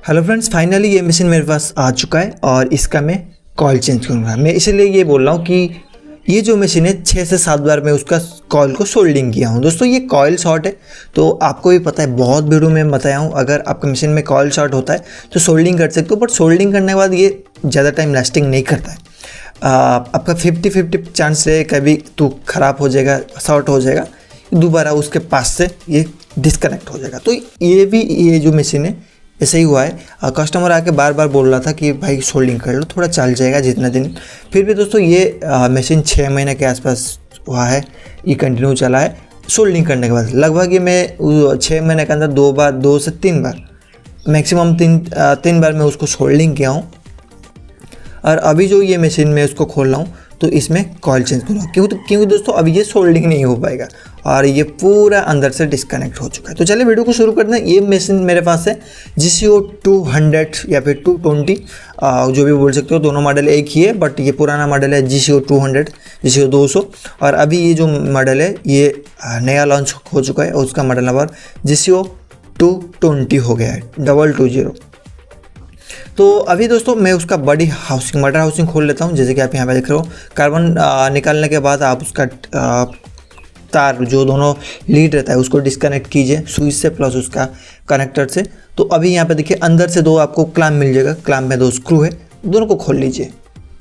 Hello friends, finally ये machine मेरे पास आ चुका है और इसका मैं कॉइल चेंज करूँगा। मैं इसलिए ये बोल रहा हूँ कि ये जो मशीन है 6 से 7 बार मैं उसका कॉइल को सोल्डिंग किया हूँ। दोस्तों ये कॉइल शॉर्ट है तो आपको भी पता है, बहुत वीडियो में बताया हूँ, अगर आपका मशीन में कॉइल शॉर्ट होता है तो सोल्डिंग कर सकते हो, बट सोल्डिंग करने के बाद ये ज़्यादा टाइम लास्टिंग नहीं करता है। आपका 50-50 चांस है कभी तो ख़राब हो जाएगा, शॉर्ट हो जाएगा, दोबारा उसके पास से ये डिस्कनेक्ट हो जाएगा। तो ये जो मशीन है ऐसे ही हुआ है। कस्टमर आके बार बार बोल रहा था कि भाई सोल्डिंग कर लो, थोड़ा चल जाएगा जितना दिन। फिर भी दोस्तों ये मशीन 6 महीने के आसपास हुआ है, ये कंटिन्यू चला है सोल्डिंग करने के बाद। लगभग ये मैं 6 महीने के अंदर 2 से 3 बार, मैक्सिमम 3 बार मैं उसको सोल्डिंग किया हूँ। और अभी जो ये मशीन में उसको खोल रहा हूँ तो इसमें कॉइल चेंज करूँगा, क्योंकि दोस्तों अभी ये सोल्डिंग नहीं हो पाएगा और ये पूरा अंदर से डिस्कनेक्ट हो चुका है। तो चलिए वीडियो को शुरू करते हैं। ये मशीन मेरे पास है GCO 200 या फिर 220, जो भी बोल सकते हो, दोनों मॉडल एक ही है, बट ये पुराना मॉडल है GCO 200, GCO 200, और अभी ये जो मॉडल है ये नया लॉन्च हो चुका है और उसका मॉडल नंबर GCO 220 हो गया है, 220। तो अभी दोस्तों मैं उसका बड़ी हाउसिंग, मटर हाउसिंग खोल लेता हूँ। जैसे कि आप यहाँ पे देख रहे हो, कार्बन निकालने के बाद आप उसका तार जो दोनों लीड रहता है उसको डिस्कनेक्ट कीजिए स्विच से प्लस उसका कनेक्टर से। तो अभी यहाँ पे देखिए अंदर से 2 आपको क्लैंप मिल जाएगा, क्लैंप में 2 स्क्रू है, दोनों को खोल लीजिए।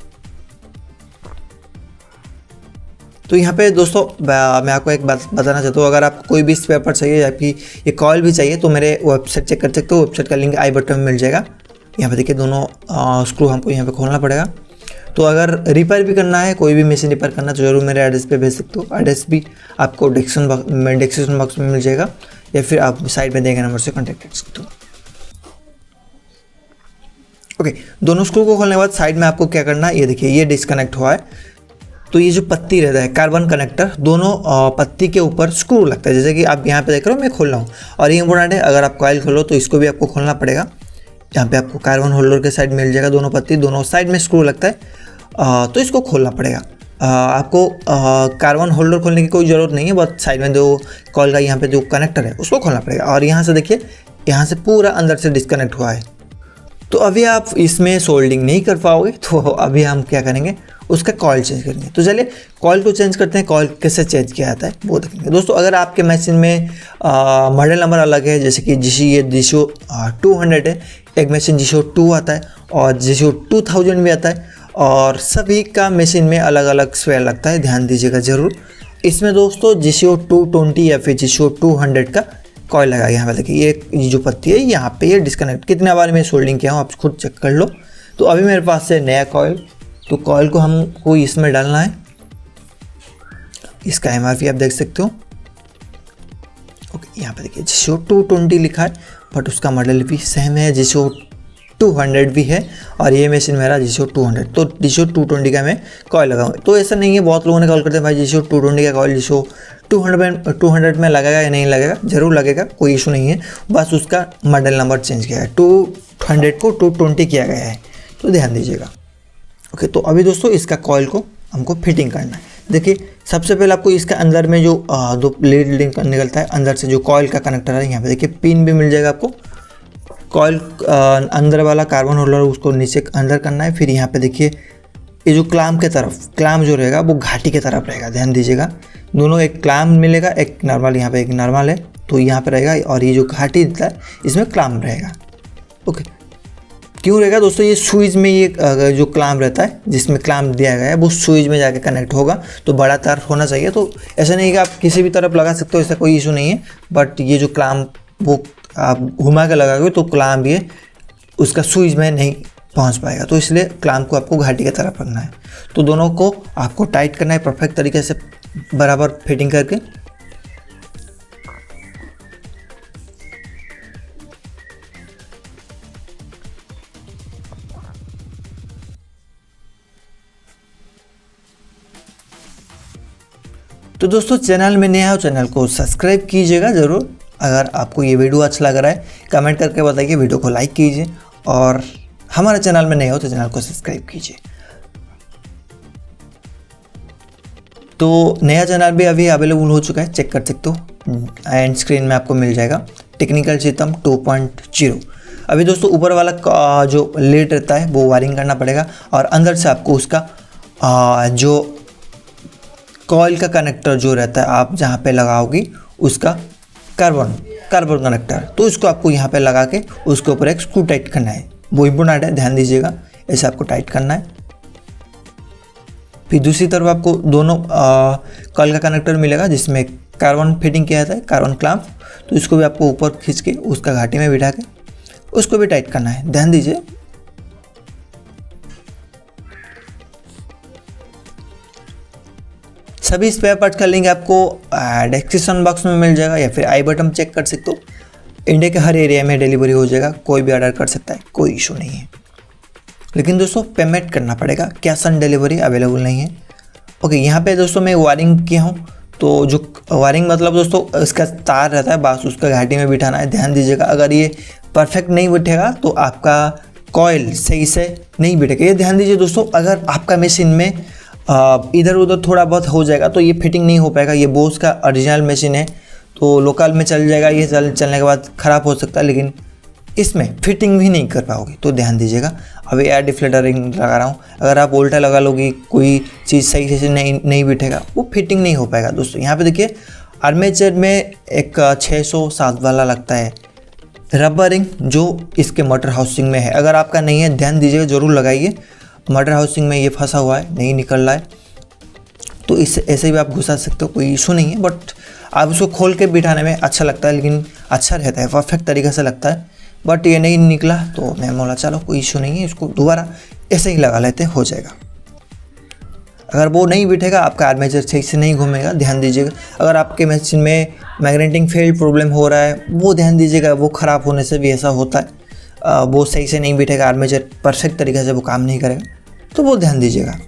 तो यहाँ पे दोस्तों मैं आपको एक बात बताना चाहता हूँ, अगर आपको कोई भी स्पेयर पार्ट चाहिए या फिर ये कॉइल भी चाहिए तो मेरे वेबसाइट चेक कर सकते हो। वेबसाइट का लिंक आई बटन में मिल जाएगा। यहाँ पे देखिए दोनों स्क्रू हमको यहाँ पे खोलना पड़ेगा। तो अगर रिपेयर भी करना है, कोई भी मशीन रिपेयर करना, तो जरूर मेरे एड्रेस पे भेज सकते हो। एड्रेस भी आपको डिस्क्रिप्शन बॉक्स में मिल जाएगा या फिर आप साइड में देंगे नंबर से कॉन्टैक्ट कर सकते हो। ओके, दोनों स्क्रू को खोलने के बाद साइड में आपको क्या करना है, ये देखिए ये डिस्कनेक्ट हुआ है। तो ये जो पत्ती रहता है कार्बन कनेक्टर, दोनों पत्ती के ऊपर स्क्रू लगता है, जैसे कि आप यहाँ पे देख रहे हो मैं खोल रहा हूँ। और ये इंपॉर्टेंट है, अगर आप कॉइल खोलो तो इसको भी आपको खोलना पड़ेगा। यहाँ पे आपको कार्बन होल्डर के साइड मिल जाएगा, दोनों पत्ती, दोनों साइड में स्क्रू लगता है, तो इसको खोलना पड़ेगा। आपको कार्बन होल्डर खोलने की कोई ज़रूरत नहीं है, बस साइड में जो कॉइल का यहाँ पे जो कनेक्टर है उसको खोलना पड़ेगा। और यहाँ से देखिए, यहाँ से पूरा अंदर से डिस्कनेक्ट हुआ है। तो अभी आप इसमें सोल्डिंग नहीं कर पाओगे, तो अभी हम क्या करेंगे, उसका कॉइल चेंज करेंगे। तो चलिए कॉइल को चेंज करते हैं। कॉइल कैसे चेंज किया जाता है वो देखेंगे। दोस्तों अगर आपके मशीन में मॉडल नंबर अलग है, जैसे कि GCO 200 है, एक मशीन GCO 2 आता है और GCO 2000 भी आता है, और सभी का मशीन में अलग अलग स्पेयर लगता है, ध्यान दीजिएगा ज़रूर। इसमें दोस्तों GCO 220 या फिर GCO 200 का कॉइल लगा। यहाँ पे देखिए ये जो पत्ती है यहाँ पे ये डिस्कनेक्ट, कितने बार मैं सोल्डिंग किया हूँ आप खुद चेक कर लो। तो अभी मेरे पास है नया कॉइल, तो कॉइल को हमको इसमें डालना है। इसका MRP आप देख सकते हो। ओके, यहाँ पे देखिए GCO 220 लिखा है, बट उसका मॉडल भी सेम है, GCO 200 भी है, और ये मशीन मेरा GCO 200। तो GCO 220 का मैं कॉइल लगाऊँ। तो ऐसा नहीं है, बहुत लोगों ने कॉल करते हैं भाई GCO 220 का कॉइल GCO 200 में लगेगा या नहीं लगेगा। ज़रूर लगेगा, कोई इशू नहीं है, बस उसका मॉडल नंबर चेंज किया है, 200 को 220 किया गया है, तो ध्यान दीजिएगा। ओके, तो अभी दोस्तों इसका कॉइल को हमको फिटिंग करना है। देखिए सबसे पहले आपको इसका अंदर में जो 2 लीड निकलता है, अंदर से जो कॉइल का कनेक्टर है, यहाँ पे देखिए पिन भी मिल जाएगा आपको। कॉइल अंदर वाला कार्बन होल्डर उसको नीचे अंदर करना है। फिर यहाँ पे देखिए ये जो क्लैंप के तरफ, क्लैंप जो रहेगा वो घाटी के तरफ रहेगा, ध्यान दीजिएगा। दोनों एक क्लैंप मिलेगा, एक नॉर्मल, यहाँ पे एक नॉर्मल है तो यहाँ पे रहेगा, और ये जो घाटी देता है इसमें क्लैंप रहेगा। ओके, क्यों रहेगा दोस्तों, ये स्विच में ये जो क्लैंप रहता है, जिसमें क्लैंप दिया गया है, वो स्विच में जाके कनेक्ट होगा, तो बड़ा तार होना चाहिए। तो ऐसा नहीं कि आप किसी भी तरफ लगा सकते हो, ऐसा कोई इशू नहीं है, बट ये जो क्लैंप वो आप घुमा के लगाओगे तो क्लैंप ये उसका स्विच में नहीं पहुंच पाएगा, तो इसलिए क्लैंप को आपको घाटी की तरफ रखना है। तो दोनों को आपको टाइट करना है परफेक्ट तरीके से, बराबर फिटिंग करके। तो दोस्तों चैनल में नया हो, चैनल को सब्सक्राइब कीजिएगा ज़रूर। अगर आपको ये वीडियो अच्छा लग रहा है कमेंट करके बताइए, वीडियो को लाइक कीजिए, और हमारे चैनल में नए हो तो चैनल को सब्सक्राइब कीजिए। तो नया चैनल भी अभी अवेलेबल हो चुका है, चेक कर सकते हो, एंड स्क्रीन में आपको मिल जाएगा। टेक्निकल चितम 2.0। अभी दोस्तों ऊपर वाला जो लेड रहता है वो वायरिंग करना पड़ेगा, और अंदर से आपको उसका जो कॉइल का कनेक्टर जो रहता है आप जहाँ पे लगाओगी उसका कार्बन कनेक्टर, तो इसको आपको यहाँ पे लगा के उसके ऊपर एक स्क्रू टाइट करना है। वो इम्पोर्टेंट है, ध्यान दीजिएगा, ऐसे आपको टाइट करना है। फिर दूसरी तरफ आपको दोनों कॉइल का कनेक्टर मिलेगा जिसमें कार्बन फिटिंग किया जाता है, कार्बन क्लैंप, तो इसको भी आपको ऊपर खींच के उसका घाटी में बिठा के उसको भी टाइट करना है, ध्यान दीजिए। सभी स्पेयर पार्ट्स का लिंक आपको डिस्क्रिप्शन बॉक्स में मिल जाएगा, या फिर आई बटन चेक कर सकते हो। इंडिया के हर एरिया में डिलीवरी हो जाएगा, कोई भी ऑर्डर कर सकता है, कोई इशू नहीं है। लेकिन दोस्तों पेमेंट करना पड़ेगा, कैश ऑन डिलीवरी अवेलेबल नहीं है। ओके, यहाँ पे दोस्तों मैं वायरिंग किया हूँ, तो जो वायरिंग मतलब दोस्तों इसका तार रहता है बस उसका घाटी में बिठाना है, ध्यान दीजिएगा। अगर ये परफेक्ट नहीं बैठेगा तो आपका कॉइल सही से नहीं बैठेगा, ये ध्यान दीजिए दोस्तों। अगर आपका मशीन में इधर उधर थोड़ा बहुत हो जाएगा तो ये फिटिंग नहीं हो पाएगा। ये बोस का ओरिजिनल मशीन है तो लोकल में चल जाएगा, ये चलने के बाद ख़राब हो सकता है, लेकिन इसमें फिटिंग भी नहीं कर पाओगे, तो ध्यान दीजिएगा। अभी एयर डिफ्लेक्टरिंग लगा रहा हूँ, अगर आप उल्टा लगा लोगी कोई चीज़ सही से नहीं बैठेगा, वो फिटिंग नहीं हो पाएगा दोस्तों। यहाँ पे देखिए आर्मेचर में एक 607 वाला लगता है रबरिंग जो इसके मोटर हाउसिंग में है। अगर आपका नहीं है ध्यान दीजिएगा, ज़रूर लगाइए। मोटर हाउसिंग में ये फंसा हुआ है, नहीं निकल रहा है, तो इससे ऐसे भी आप घुसा सकते हो, कोई इशू नहीं है। बट आप उसको खोल के बिठाने में अच्छा लगता है, लेकिन अच्छा रहता है, परफेक्ट तरीके से लगता है। बट ये नहीं निकला तो मैं बोला चलो कोई इशू नहीं है, इसको दोबारा ऐसे ही लगा लेते, हो जाएगा। अगर वो नहीं बैठेगा आपका आर्मेचर सही से नहीं घूमेगा, ध्यान दीजिएगा। अगर आपके मशीन में मैग्नेटिक फील्ड प्रॉब्लम हो रहा है वो ध्यान दीजिएगा, वो ख़राब होने से भी ऐसा होता है, वो सही से नहीं बैठेगा, आर्मेचर परफेक्ट तरीके से वो काम नहीं करेगा, तो वो ध्यान दीजिएगा।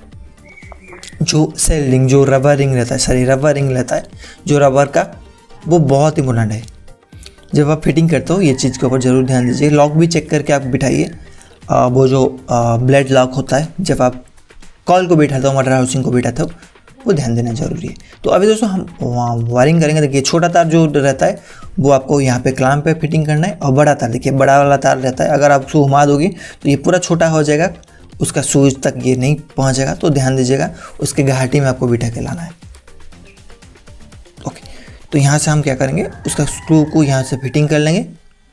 जो सेल रिंग जो रबर रिंग रहता है, रबर रिंग रहता है जो रबर का, वो बहुत इंपॉर्टेंट है। जब आप फिटिंग करते हो ये चीज़ के ऊपर ज़रूर ध्यान दीजिए। लॉक भी चेक करके आप बिठाइए, वो जो ब्लेड लॉक होता है जब आप कॉल को बिठाते हो, मोटर हाउसिंग को बिठाते हो, वो ध्यान देना जरूरी है। तो अभी दोस्तों हम वायरिंग करेंगे। देखिए छोटा तार जो रहता है वो आपको यहाँ पे क्लैंप पे फिटिंग करना है, और बड़ा तार देखिए बड़ा वाला तार रहता है, अगर आप उसको घुमा दोगी तो ये पूरा छोटा हो जाएगा, उसका स्विच तक ये नहीं पहुँचेगा, तो ध्यान दीजिएगा उसके घाटी में आपको बिठा के लाना है। ओके, तो यहाँ से हम क्या करेंगे, उसका स्क्रू को यहाँ से फिटिंग कर लेंगे।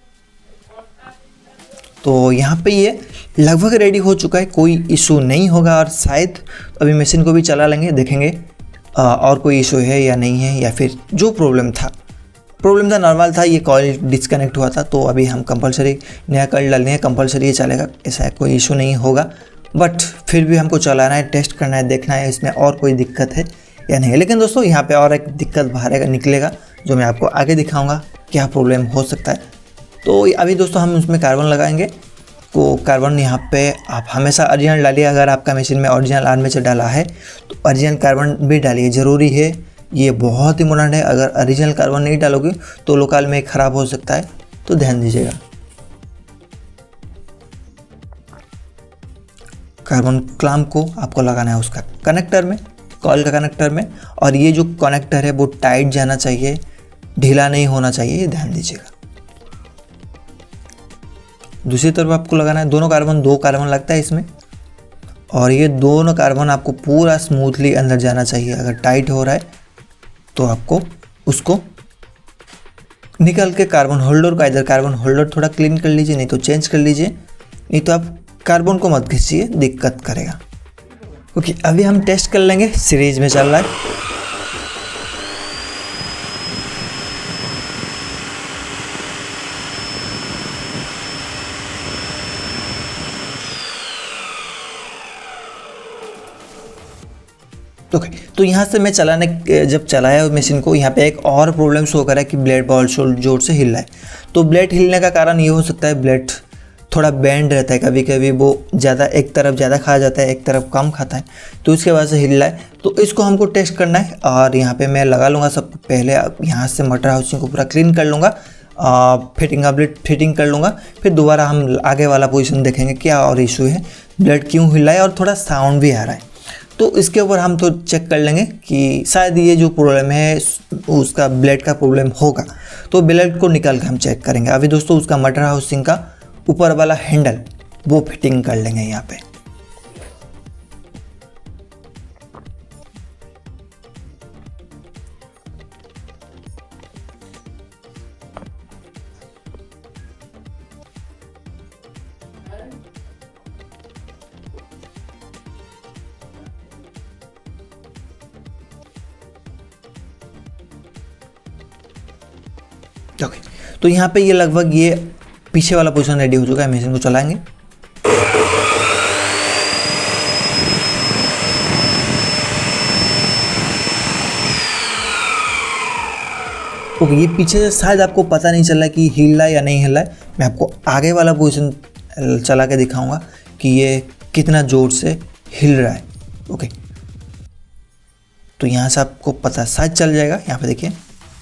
तो यहाँ पे ये लगभग रेडी हो चुका है, कोई इशू नहीं होगा, और शायद अभी मशीन को भी चला लेंगे, देखेंगे और कोई इशू है या नहीं है, या फिर जो प्रॉब्लम था नॉर्मल था, ये कॉइल डिस्कनेक्ट हुआ था, तो अभी हम कंपलसरी नया कॉइल डालने हैं, कंपलसरी ये चलेगा, ऐसा कोई इशू नहीं होगा। बट फिर भी हमको चलाना है, टेस्ट करना है, देखना है इसमें और कोई दिक्कत है या नहीं। लेकिन दोस्तों यहाँ पे और एक दिक्कत बाहर निकलेगा जो मैं आपको आगे दिखाऊंगा क्या प्रॉब्लम हो सकता है। तो अभी दोस्तों हम उसमें कार्बन लगाएंगे। तो कार्बन यहाँ पे आप हमेशा ओरिजिनल डालिए, अगर आपका मशीन में ओरिजिनल आर्मेचर डाला है तो ओरिजिनल कार्बन भी डालिए, ज़रूरी है, ये बहुत इंपॉर्टेंट है। अगर ओरिजिनल कार्बन नहीं डालोगे तो लोकल में ख़राब हो सकता है, तो ध्यान दीजिएगा। कार्बन क्लैंप को आपको लगाना है उसका कनेक्टर में, कॉइल का कनेक्टर में, और ये जो कनेक्टर है वो टाइट जाना चाहिए, ढीला नहीं होना चाहिए, ये ध्यान दीजिएगा। दूसरी तरफ आपको लगाना है दो कार्बन लगता है इसमें, और ये दोनों कार्बन आपको पूरा स्मूथली अंदर जाना चाहिए। अगर टाइट हो रहा है तो आपको उसको निकाल के कार्बन होल्डर का, इधर कार्बन होल्डर थोड़ा क्लीन कर लीजिए, नहीं तो चेंज कर लीजिए, नहीं तो आप कार्बन को मत खींचिए, दिक्कत करेगा। ओके, अभी हम टेस्ट कर लेंगे, सीरीज में चल रहा है। ओके, तो यहाँ से मैं जब चलाया मशीन को, यहाँ पे एक और प्रॉब्लम शो कर रहा है कि ब्लेड बहुत जोर से हिल रहा है। तो ब्लेड हिलने का कारण ये हो सकता है, ब्लेड थोड़ा बैंड रहता है, कभी कभी वो ज़्यादा एक तरफ ज़्यादा खा जाता है, एक तरफ कम खाता है, तो उसके वजह से हिल रहा है। तो इसको हमको टेस्ट करना है, और यहाँ पे मैं लगा लूँगा सब पहले, यहाँ से मोटर हाउसिंग को पूरा क्लीन कर लूँगा, फिटिंग कर लूँगा, फिर दोबारा हम आगे वाला पोजीशन देखेंगे क्या और इशू है, ब्लेड क्यों हिल रहा है, और थोड़ा साउंड भी आ रहा है। तो इसके ऊपर हम तो चेक कर लेंगे कि शायद ये जो प्रॉब्लम है उसका ब्लेड का प्रॉब्लम होगा, तो ब्लेड को निकाल के हम चेक करेंगे। अभी दोस्तों उसका मोटर हाउसिंग का ऊपर वाला हैंडल वो फिटिंग कर लेंगे यहाँ पे। ओके, तो यहाँ पे ये लगभग ये पीछे वाला पोजीशन रेडी हो चुका है। मशीन को चलाएंगे। ओके, ये पीछे से शायद आपको पता नहीं चला कि हिल रहा है या नहीं हिल रहा है। मैं आपको आगे वाला पोजीशन चला के दिखाऊंगा कि ये कितना जोर से हिल रहा है। ओके, तो यहाँ से आपको पता शायद चल जाएगा। यहाँ पे देखिए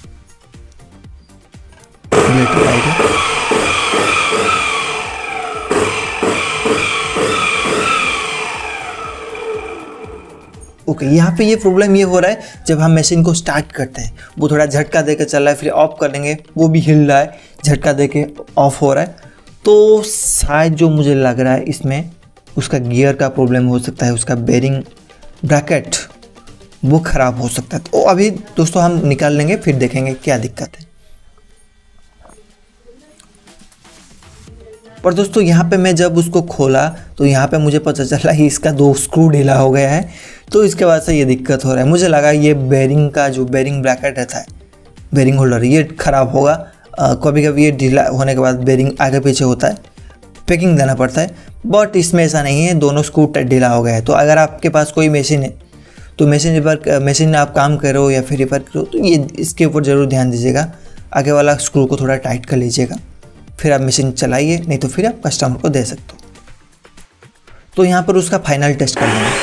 ओके, यहाँ पे ये प्रॉब्लम ये हो रहा है जब हम मशीन को स्टार्ट करते हैं, वो थोड़ा झटका देके चल रहा है, फिर ऑफ कर लेंगे वो भी हिल रहा है, झटका देके ऑफ हो रहा है। तो शायद जो मुझे लग रहा है इसमें उसका गियर का प्रॉब्लम हो सकता है, उसका बेरिंग ब्रैकेट वो ख़राब हो सकता है। तो अभी दोस्तों हम निकाल लेंगे, फिर देखेंगे क्या दिक्कत है। पर दोस्तों यहाँ पे मैं जब उसको खोला तो यहाँ पे मुझे पता चला कि इसका 2 स्क्रू ढीला हो गया है। तो इसके बाद से ये दिक्कत हो रहा है। मुझे लगा ये बेरिंग का जो बेरिंग ब्रैकेट रहता है, बेरिंग होल्डर, ये ख़राब होगा। कभी कभी ये ढीला होने के बाद बेरिंग आगे पीछे होता है, पैकिंग देना पड़ता है। बट इसमें ऐसा नहीं है, दोनों स्क्रू ढीला हो गया है। तो अगर आपके पास कोई मशीन है तो मशीन में आप काम कर रहे हो या फिर रिपेयर करो तो ये इसके ऊपर ज़रूर ध्यान दीजिएगा। आगे वाला स्क्रू को थोड़ा टाइट कर लीजिएगा, फिर आप मशीन चलाइए, नहीं तो फिर आप कस्टमर को दे सकते हो। तो यहाँ पर उसका फाइनल टेस्ट कर लेंगे।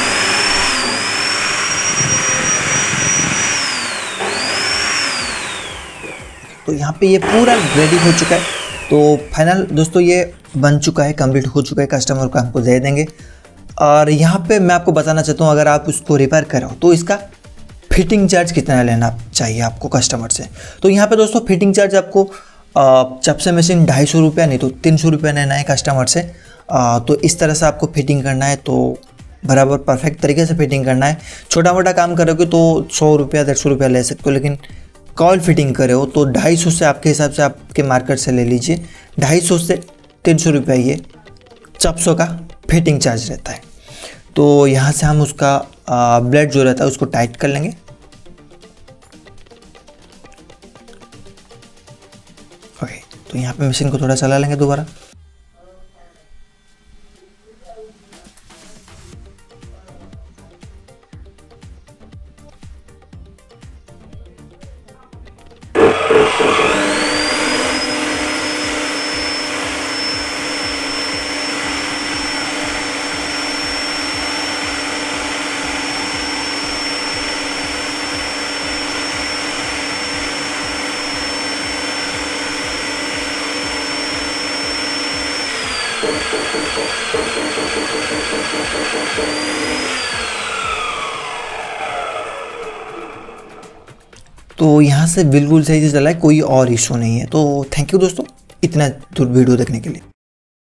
तो यहाँ पे ये पूरा रेडी हो चुका है। तो फाइनल दोस्तों ये बन चुका है, कंप्लीट हो चुका है, कस्टमर को हमको दे देंगे। और यहाँ पे मैं आपको बताना चाहता हूँ, अगर आप उसको रिपेयर करो तो इसका फिटिंग चार्ज कितना लेना चाहिए आपको कस्टमर से। तो यहाँ पे दोस्तों फिटिंग चार्ज आपको जब से मशीन 250 रुपया नहीं तो 300 रुपया लेना है कस्टमर से। तो इस तरह से आपको फिटिंग करना है, तो बराबर परफेक्ट तरीके से फिटिंग करना है। छोटा मोटा काम करोगे तो 100 रुपया 150 रुपया ले सकते हो, लेकिन कॉइल फिटिंग करे हो तो 250 से आपके हिसाब से आपके मार्केट से ले लीजिए। 250 से 300 रुपया ये 400 का फिटिंग चार्ज रहता है। तो यहाँ से हम उसका ब्लेड जो रहता है उसको टाइट कर लेंगे। ओके, तो यहाँ पे मशीन को थोड़ा चला लेंगे दोबारा। तो यहाँ से बिल्कुल सही से चला है, कोई और इशू नहीं है। तो थैंक यू दोस्तों इतना दूर वीडियो देखने के लिए।